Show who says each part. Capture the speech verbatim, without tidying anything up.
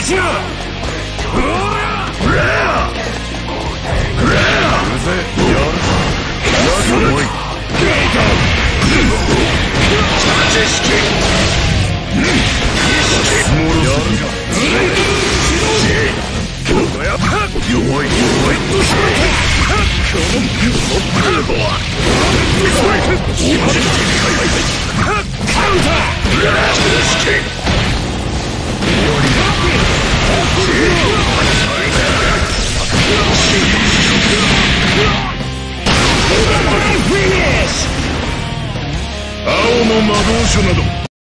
Speaker 1: しろ。ほらレアレアうぜやるすごいゲートチャージ式意識もろすぎる弱い弱いこのカウンターブラスト式終わりだ青の魔導書など